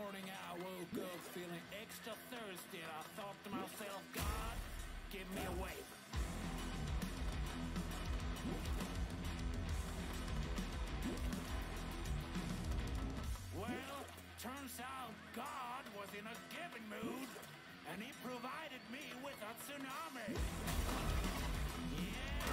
morning I woke up feeling extra thirsty and I thought to myself, God, give me a wave. Well, turns out God was in a giving mood and he provided me with a tsunami. Yeah!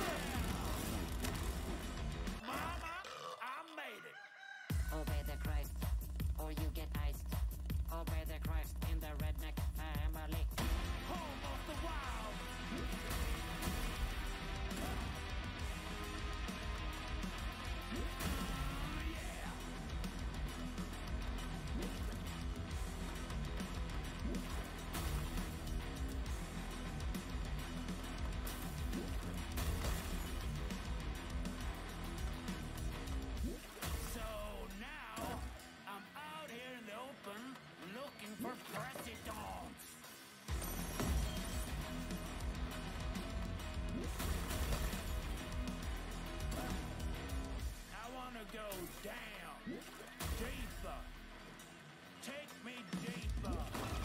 Mama, I made it. Obey the Christ, or you get iced. Obey the Christ in the redneck family. Home of the wild. Yeah. So now I'm out here in the open looking for presidents. I wanna go down, deeper. Take me deeper.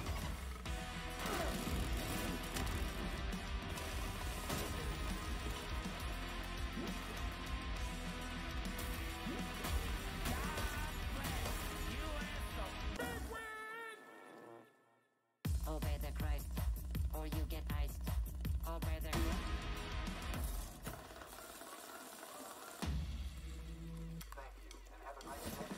Obey the Christ, or you get iced. Obey the Thank you, and have a nice day.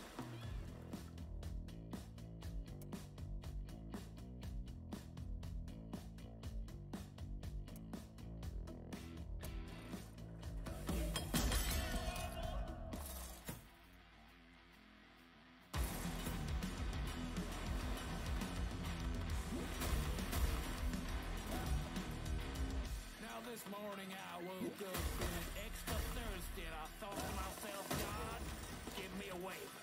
Now this morning I woke up feeling extra thirsty and I thought to myself, God, give me a wave.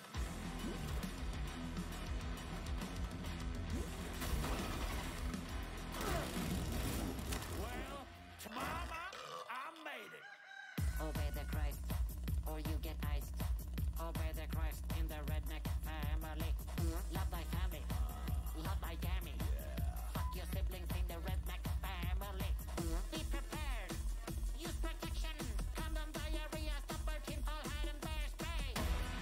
Well, Mama, I made it. Obey the Christ, or you get iced. Obey the Christ in the redneck family. Love thy family, love thy gammy. Fuck your siblings in the redneck family. Be prepared, use protection. Condom, diarrhea, stopper, tinfoil hat, and bear spray.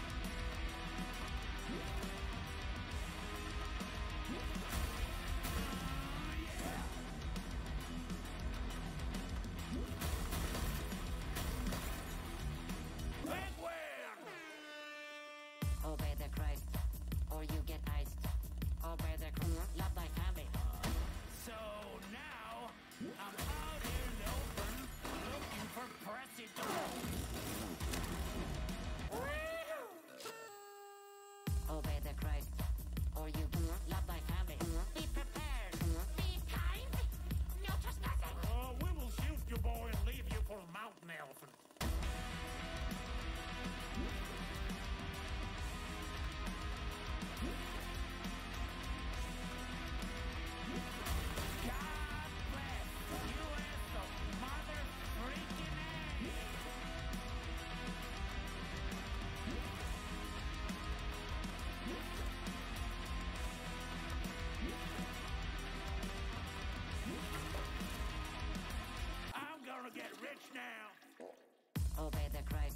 Penguin! Obey the Christ, or you get iced. Obey the Christ, love thy family. So now I'm out here in the open looking for presidents. Obey the Christ, or you love thy family. Be prepared, be kind, no trespassing. We will shoot you, boy, and leave you for a mountain elephant. God bless U.S. of mother freaking I'm gonna get rich now. Obey the Christ.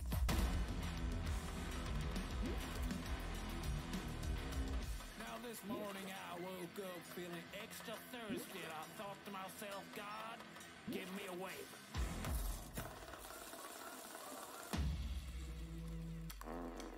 Now this morning I woke up feeling extra thirsty and I thought to myself, God, give me a wave.